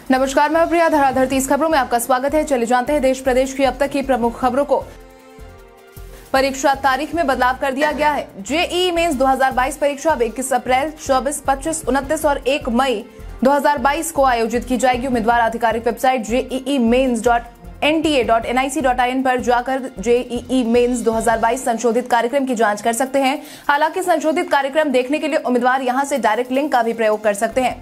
नमस्कार, मैं प्रिया। धराधर 30 खबरों में आपका स्वागत है। चले जानते हैं देश प्रदेश की अब तक की प्रमुख खबरों को। परीक्षा तारीख में बदलाव कर दिया गया है। जेईई मेंस 2022 परीक्षा अब 21 अप्रैल, 24, 25, 29 और 1 मई 2022 को आयोजित की जाएगी। उम्मीदवार आधिकारिक वेबसाइट jeemeins.nta.nic.in पर जाकर जेईई मेंस 2022 संशोधित कार्यक्रम की जांच कर सकते हैं। हालांकि संशोधित कार्यक्रम देखने के लिए उम्मीदवार यहां से डायरेक्ट लिंक का भी प्रयोग कर सकते हैं।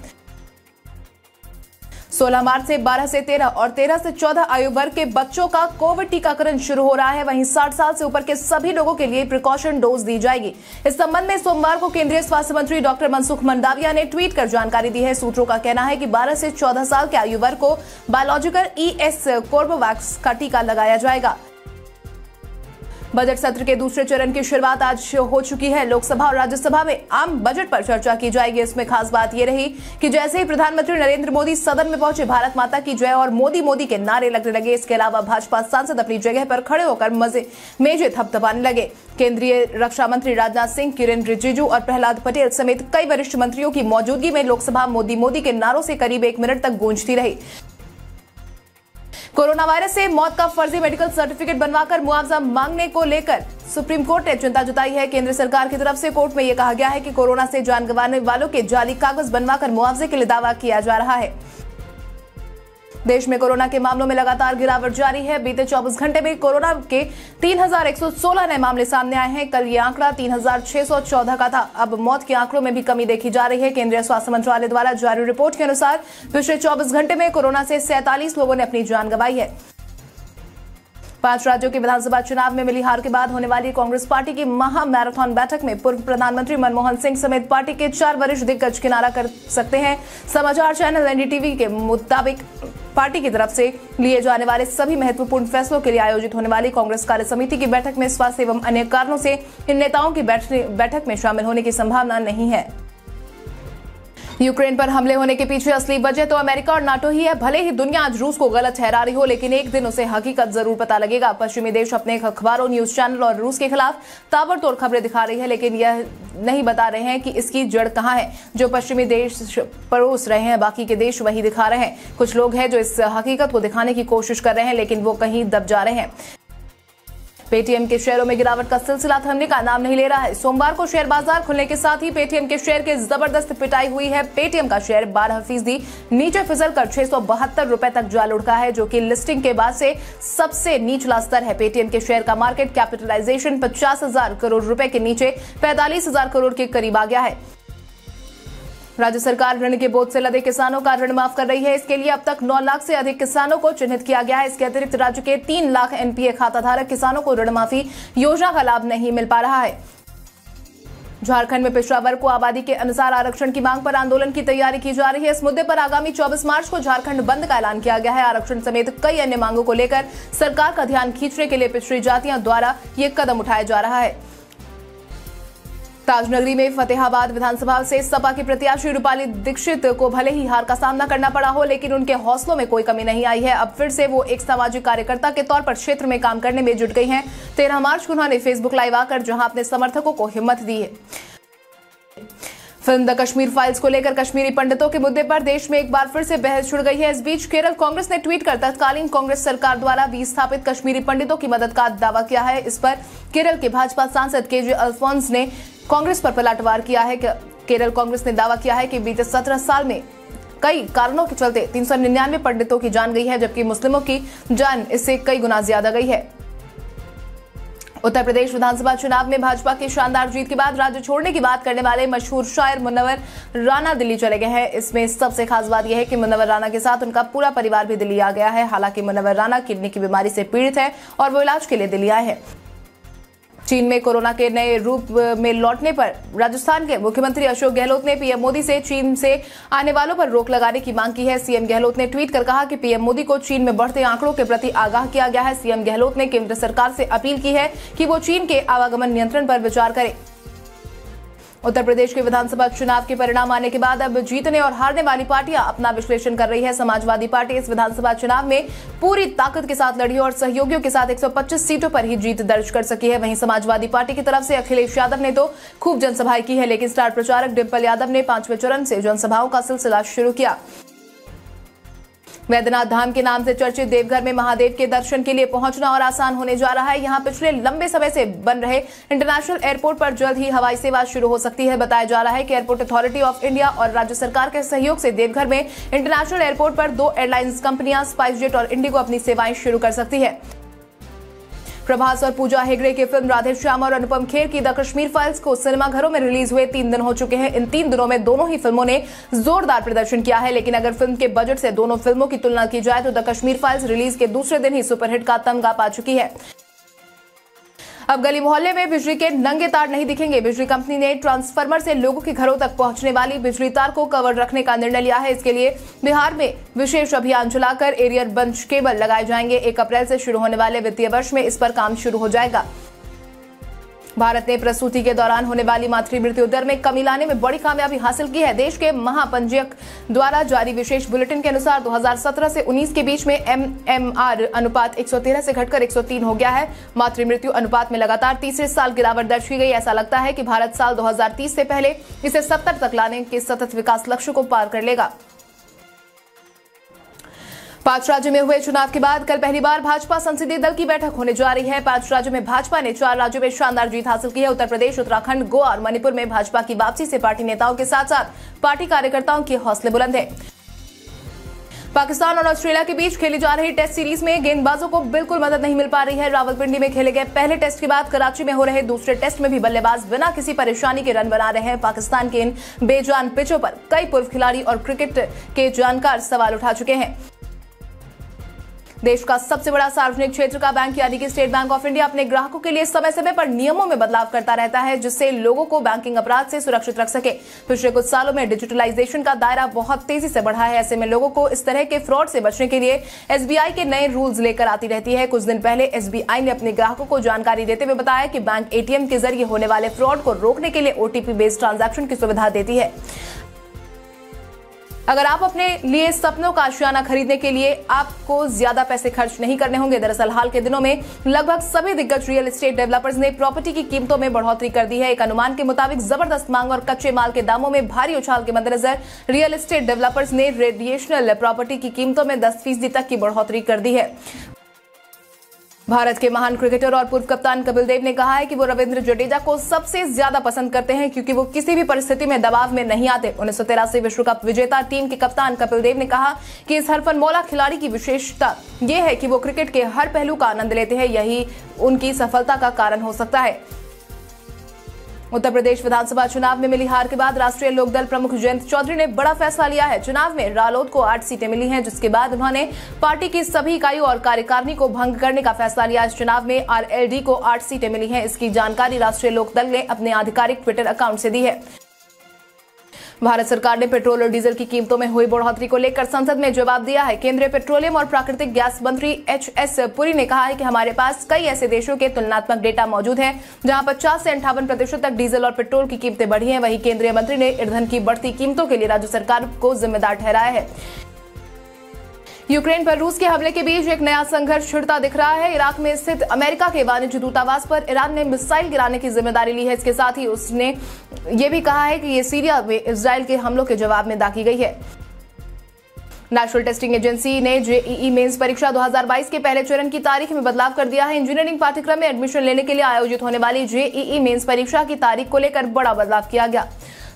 16 मार्च से 12 से 13 और 13 से 14 आयु वर्ग के बच्चों का कोविड टीकाकरण शुरू हो रहा है। वहीं 60 साल से ऊपर के सभी लोगों के लिए प्रिकॉशन डोज दी जाएगी। इस संबंध में सोमवार को केंद्रीय स्वास्थ्य मंत्री डॉक्टर मनसुख मंडाविया ने ट्वीट कर जानकारी दी है। सूत्रों का कहना है कि 12 से 14 साल के आयु वर्ग को बायोलॉजिकल ES कोर्बेवैक्स का टीका लगाया जाएगा। बजट सत्र के दूसरे चरण की शुरुआत आज हो चुकी है। लोकसभा और राज्यसभा में आम बजट पर चर्चा की जाएगी। इसमें खास बात यह रही कि जैसे ही प्रधानमंत्री नरेंद्र मोदी सदन में पहुंचे, भारत माता की जय और मोदी मोदी के नारे लगने लगे। इसके अलावा भाजपा सांसद अपनी जगह पर खड़े होकर मेजें थपथपाने लगे। केंद्रीय रक्षा मंत्री राजनाथ सिंह, किरेन रिजिजू और प्रहलाद पटेल समेत कई वरिष्ठ मंत्रियों की मौजूदगी में लोकसभा मोदी मोदी के नारों से करीब 1 मिनट तक गूंजती रही। कोरोना वायरस से मौत का फर्जी मेडिकल सर्टिफिकेट बनवाकर मुआवजा मांगने को लेकर सुप्रीम कोर्ट ने चिंता जताई है। केंद्र सरकार की तरफ से कोर्ट में यह कहा गया है कि कोरोना से जान गंवाने वालों के जाली कागज बनवाकर मुआवजे के लिए दावा किया जा रहा है। देश में कोरोना के मामलों में लगातार गिरावट जारी है। बीते 24 घंटे में कोरोना के 3116 नए मामले सामने आए हैं। कल ये आंकड़ा 3614 का था। अब मौत के आंकड़ों में भी कमी देखी जा रही है। केंद्रीय स्वास्थ्य मंत्रालय द्वारा जारी रिपोर्ट के अनुसार पिछले 24 घंटे में कोरोना से 47 लोगों ने अपनी जान गंवाई है। 5 राज्यों के विधानसभा चुनाव में मिली हार के बाद होने वाली कांग्रेस पार्टी की महा मैराथन बैठक में पूर्व प्रधानमंत्री मनमोहन सिंह समेत पार्टी के 4 वरिष्ठ दिग्गज किनारा कर सकते हैं। समाचार चैनल NDTV के मुताबिक पार्टी की तरफ से लिए जाने वाले सभी महत्वपूर्ण फैसलों के लिए आयोजित होने वाली कांग्रेस कार्य समिति की बैठक में स्वास्थ्य एवं अन्य कारणों से इन नेताओं की बैठक में शामिल होने की संभावना नहीं है। यूक्रेन पर हमले होने के पीछे असली वजह तो अमेरिका और नाटो ही है। भले ही दुनिया आज रूस को गलत ठहरा रही हो, लेकिन एक दिन उसे हकीकत जरूर पता लगेगा। पश्चिमी देश अपने अखबारों, न्यूज चैनल और रूस के खिलाफ ताबड़तोड़ खबरें दिखा रही है, लेकिन यह नहीं बता रहे हैं कि इसकी जड़ कहां है। जो पश्चिमी देश परोस रहे हैं, बाकी के देश वही दिखा रहे हैं। कुछ लोग हैं जो इस हकीकत को दिखाने की कोशिश कर रहे हैं, लेकिन वो कहीं दब जा रहे हैं। पेटीएम के शेयरों में गिरावट का सिलसिला थमने का नाम नहीं ले रहा है। सोमवार को शेयर बाजार खुलने के साथ ही पेटीएम के शेयर के जबरदस्त पिटाई हुई है। पेटीएम का शेयर 12% नीचे फिसलकर 672 रुपए तक जा लुढ़का है, जो कि लिस्टिंग के बाद से सबसे निचला स्तर है। पेटीएम के शेयर का मार्केट कैपिटलाइजेशन 50,000 करोड़ रुपए के नीचे 45,000 करोड़ के करीब आ गया है। राज्य सरकार ऋण के बोझ से लदे किसानों का ऋण माफ कर रही है। इसके लिए अब तक 9 लाख से अधिक किसानों को चिन्हित किया गया है। इसके अतिरिक्त राज्य के 3 लाख NPA खाताधारक किसानों को ऋण माफी योजना का लाभ नहीं मिल पा रहा है। झारखंड में पिछड़ा वर्ग को आबादी के अनुसार आरक्षण की मांग पर आंदोलन की तैयारी की जा रही है। इस मुद्दे पर आगामी 24 मार्च को झारखंड बंद का ऐलान किया गया है। आरक्षण समेत कई अन्य मांगों को लेकर सरकार का ध्यान खींचने के लिए पिछड़ी जातियों द्वारा ये कदम उठाया जा रहा है। ताजनगरी में फतेहाबाद विधानसभा से सपा की प्रत्याशी रूपाली दीक्षित को भले ही हार का सामना करना पड़ा हो, लेकिन उनके हौसलों में कोई कमी नहीं आई है। अब फिर से वो एक सामाजिक कार्यकर्ता के तौर पर क्षेत्र में काम करने में जुट गई हैं। 13 मार्च को उन्होंने फेसबुक लाइव आकर जहां अपने समर्थकों को हिम्मत दी है। फिल्म द कश्मीर फाइल्स को लेकर कश्मीरी पंडितों के मुद्दे पर देश में एक बार फिर से बहस छिड़ गई है। इस बीच केरल कांग्रेस ने ट्वीट कर तत्कालीन कांग्रेस सरकार द्वारा विस्थापित कश्मीरी पंडितों की मदद का दावा किया है। इस पर केरल के भाजपा सांसद KJ अल्फोंस ने कांग्रेस पर पलटवार किया है। केरल कांग्रेस ने दावा किया है कि बीते 17 साल में कई कारणों के चलते 399 पंडितों की जान गई है, जबकि मुस्लिमों की जान इससे कई गुना ज्यादा गई है। उत्तर प्रदेश विधानसभा चुनाव में भाजपा की शानदार जीत के बाद राज्य छोड़ने की बात करने वाले मशहूर शायर मुनव्वर राना दिल्ली चले गए हैं। इसमें सबसे खास बात यह है कि मुनव्वर राना के साथ उनका पूरा परिवार भी दिल्ली आ गया है। हालांकि मुनव्वर राना किडनी की बीमारी से पीड़ित है और वो इलाज के लिए दिल्ली आए हैं। चीन में कोरोना के नए रूप में लौटने पर राजस्थान के मुख्यमंत्री अशोक गहलोत ने पीएम मोदी से चीन से आने वालों पर रोक लगाने की मांग की है। सीएम गहलोत ने ट्वीट कर कहा कि पीएम मोदी को चीन में बढ़ते आंकड़ों के प्रति आगाह किया गया है। सीएम गहलोत ने केंद्र सरकार से अपील की है कि वो चीन के आवागमन नियंत्रण पर विचार करे। उत्तर प्रदेश के विधानसभा चुनाव के परिणाम आने के बाद अब जीतने और हारने वाली पार्टियां अपना विश्लेषण कर रही है। समाजवादी पार्टी इस विधानसभा चुनाव में पूरी ताकत के साथ लड़ी और सहयोगियों के साथ 125 सीटों पर ही जीत दर्ज कर सकी है। वहीं समाजवादी पार्टी की तरफ से अखिलेश यादव ने तो खूब जनसभाएं की है, लेकिन स्टार प्रचारक डिंपल यादव ने 5वें चरण से जनसभाओं का सिलसिला शुरू किया। वैद्यनाथ धाम के नाम से चर्चित देवघर में महादेव के दर्शन के लिए पहुंचना और आसान होने जा रहा है। यहां पिछले लंबे समय से बन रहे इंटरनेशनल एयरपोर्ट पर जल्द ही हवाई सेवा शुरू हो सकती है। बताया जा रहा है कि एयरपोर्ट अथॉरिटी ऑफ इंडिया और राज्य सरकार के सहयोग से देवघर में इंटरनेशनल एयरपोर्ट पर 2 एयरलाइंस कंपनियां स्पाइसजेट और इंडिगो अपनी सेवाएं शुरू कर सकती है। प्रभास और पूजा हेगड़े की फिल्म राधे श्याम और अनुपम खेर की द कश्मीर फाइल्स को सिनेमाघरों में रिलीज हुए 3 दिन हो चुके हैं। इन 3 दिनों में दोनों ही फिल्मों ने जोरदार प्रदर्शन किया है, लेकिन अगर फिल्म के बजट से दोनों फिल्मों की तुलना की जाए तो द कश्मीर फाइल्स रिलीज के दूसरे दिन ही सुपरहिट का तमगा पा चुकी है। अब गली मोहल्ले में बिजली के नंगे तार नहीं दिखेंगे। बिजली कंपनी ने ट्रांसफार्मर से लोगों के घरों तक पहुंचने वाली बिजली तार को कवर रखने का निर्णय लिया है। इसके लिए बिहार में विशेष अभियान चलाकर एरियर बंच केबल लगाए जाएंगे। 1 अप्रैल से शुरू होने वाले वित्तीय वर्ष में इस पर काम शुरू हो जाएगा। भारत ने प्रसूति के दौरान होने वाली मातृ मृत्यु दर में कमी लाने में बड़ी कामयाबी हासिल की है। देश के महापंजीयक द्वारा जारी विशेष बुलेटिन के अनुसार 2017 से 19 के बीच में MMR अनुपात 113 से घटकर 103 हो गया है। मातृ मृत्यु अनुपात में लगातार तीसरे साल गिरावट दर्ज की गई। ऐसा लगता है कि भारत साल 2030 से पहले इसे 70 तक लाने के सतत विकास लक्ष्य को पार कर लेगा। 5 राज्यों में हुए चुनाव के बाद कल पहली बार भाजपा संसदीय दल की बैठक होने जा रही है। 5 राज्यों में भाजपा ने 4 राज्यों में शानदार जीत हासिल की है। उत्तर प्रदेश, उत्तराखंड, गोवा और मणिपुर में भाजपा की वापसी से पार्टी नेताओं के साथ साथ पार्टी कार्यकर्ताओं के हौसले बुलंद है। पाकिस्तान और ऑस्ट्रेलिया के बीच खेली जा रही टेस्ट सीरीज में गेंदबाजों को बिल्कुल मदद नहीं मिल पा रही है। रावलपिंडी में खेले गए पहले टेस्ट के बाद कराची में हो रहे दूसरे टेस्ट में भी बल्लेबाज बिना किसी परेशानी के रन बना रहे हैं। पाकिस्तान के इन बेजान पिचों पर कई पूर्व खिलाड़ी और क्रिकेट के जानकार सवाल उठा चुके हैं। देश का सबसे बड़ा सार्वजनिक क्षेत्र का बैंक यानी कि स्टेट बैंक ऑफ इंडिया अपने ग्राहकों के लिए समय समय पर नियमों में बदलाव करता रहता है, जिससे लोगों को बैंकिंग अपराध से सुरक्षित रख सके। पिछले कुछ सालों में डिजिटलाइजेशन का दायरा बहुत तेजी से बढ़ा है। ऐसे में लोगों को इस तरह के फ्रॉड से बचने के लिए SBI के नए रूल्स लेकर आती रहती है। कुछ दिन पहले SBI ने अपने ग्राहकों को जानकारी देते हुए बताया कि बैंक ATM के जरिए होने वाले फ्रॉड को रोकने के लिए OTP बेस्ड ट्रांजैक्शन की सुविधा देती है। अगर आप अपने लिए सपनों का आशियाना खरीदने के लिए आपको ज्यादा पैसे खर्च नहीं करने होंगे। दरअसल हाल के दिनों में लगभग सभी दिग्गज रियल एस्टेट डेवलपर्स ने प्रॉपर्टी की कीमतों में बढ़ोतरी कर दी है। एक अनुमान के मुताबिक जबरदस्त मांग और कच्चे माल के दामों में भारी उछाल के मद्देनजर रियल एस्टेट डेवलपर्स ने रेडिएशनल प्रॉपर्टी की कीमतों में 10% तक की बढ़ोतरी कर दी है। भारत के महान क्रिकेटर और पूर्व कप्तान कपिल देव ने कहा है कि वो रविंद्र जडेजा को सबसे ज्यादा पसंद करते हैं क्योंकि वो किसी भी परिस्थिति में दबाव में नहीं आते। 1983 विश्व कप विजेता टीम के कप्तान कपिल देव ने कहा कि इस हरफनमौला खिलाड़ी की विशेषता ये है कि वो क्रिकेट के हर पहलू का आनंद लेते हैं। यही उनकी सफलता का कारण हो सकता है। उत्तर प्रदेश विधानसभा चुनाव में मिली हार के बाद राष्ट्रीय लोकदल प्रमुख जयंत चौधरी ने बड़ा फैसला लिया है। चुनाव में रालोद को 8 सीटें मिली हैं, जिसके बाद उन्होंने पार्टी की सभी इकाइयों और कार्यकारिणी को भंग करने का फैसला लिया। इस चुनाव में RLD को 8 सीटें मिली हैं। इसकी जानकारी राष्ट्रीय लोकदल ने अपने आधिकारिक ट्विटर अकाउंट से दी है। भारत सरकार ने पेट्रोल और डीजल की कीमतों में हुई बढ़ोतरी को लेकर संसद में जवाब दिया है। केंद्रीय पेट्रोलियम और प्राकृतिक गैस मंत्री HS पुरी ने कहा है कि हमारे पास कई ऐसे देशों के तुलनात्मक डेटा मौजूद हैं जहां 50 से 58% तक डीजल और पेट्रोल की कीमतें बढ़ी हैं। वहीं केंद्रीय मंत्री ने ईंधन की बढ़ती कीमतों के लिए राज्य सरकार को जिम्मेदार ठहराया है। यूक्रेन पर रूस के हमले के बीच एक नया संघर्ष छिड़ता दिख रहा है। इराक में स्थित अमेरिका के वाणिज्य दूतावास पर ईरान ने मिसाइल गिराने की जिम्मेदारी ली है। इसके साथ ही उसने ये भी कहा है कि ये सीरिया में इजराइल के हमलों के जवाब में दागी गई है। नेशनल टेस्टिंग एजेंसी ने JEE मेंस परीक्षा 2022 के पहले चरण की तारीख में बदलाव कर दिया है। इंजीनियरिंग पाठ्यक्रम में एडमिशन लेने के लिए आयोजित होने वाली JEE मेंस परीक्षा की तारीख को लेकर बड़ा बदलाव किया गया।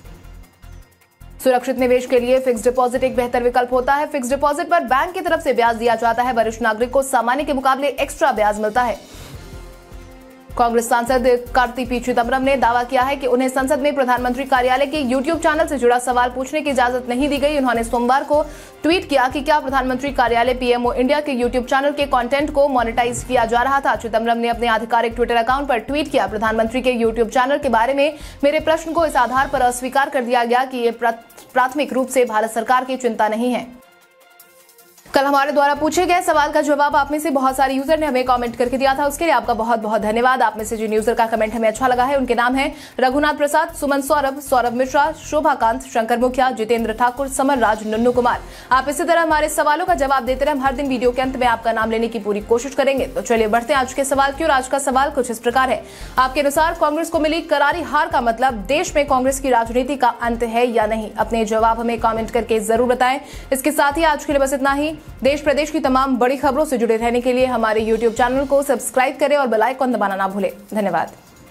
सुरक्षित निवेश के लिए फिक्स डिपॉजिट एक बेहतर विकल्प होता है। फिक्स डिपॉजिट पर बैंक की तरफ से ब्याज दिया जाता है। वरिष्ठ नागरिक को सामान्य के मुकाबले एक्स्ट्रा ब्याज मिलता है। कांग्रेस सांसद कार्ति पी चिदम्बरम ने दावा किया है कि उन्हें संसद में प्रधानमंत्री कार्यालय के YouTube चैनल से जुड़ा सवाल पूछने की इजाजत नहीं दी गई। उन्होंने सोमवार को ट्वीट किया कि क्या प्रधानमंत्री कार्यालय PMO इंडिया के YouTube चैनल के कंटेंट को मोनेटाइज किया जा रहा था। चिदम्बरम ने अपने आधिकारिक ट्विटर अकाउंट पर ट्वीट किया, प्रधानमंत्री के YouTube चैनल के बारे में मेरे प्रश्न को इस आधार पर अस्वीकार कर दिया गया कि ये प्राथमिक रूप से भारत सरकार की चिंता नहीं है। कल हमारे द्वारा पूछे गए सवाल का जवाब आप में से बहुत सारे यूजर ने हमें कमेंट करके दिया था, उसके लिए आपका बहुत बहुत धन्यवाद। आप में से जिन यूजर का कमेंट हमें अच्छा लगा है उनके नाम है रघुनाथ प्रसाद, सुमन सौरभ, सौरभ मिश्रा, शोभाकांत, शंकर मुखिया, जितेंद्र ठाकुर, समर राज, नन्नू कुमार। आप इसी तरह हमारे सवालों का जवाब देते रहे। हम हर दिन वीडियो के अंत में आपका नाम लेने की पूरी कोशिश करेंगे। तो चलिए बढ़ते हैं आज के सवाल की ओर। आज का सवाल कुछ इस प्रकार है, आपके अनुसार कांग्रेस को मिली करारी हार का मतलब देश में कांग्रेस की राजनीति का अंत है या नहीं? अपने जवाब हमें कमेंट करके जरूर बताएं। इसके साथ ही आज के लिए बस इतना ही। देश प्रदेश की तमाम बड़ी खबरों से जुड़े रहने के लिए हमारे YouTube चैनल को सब्सक्राइब करें और बेल आइकन दबाना ना भूलें। धन्यवाद।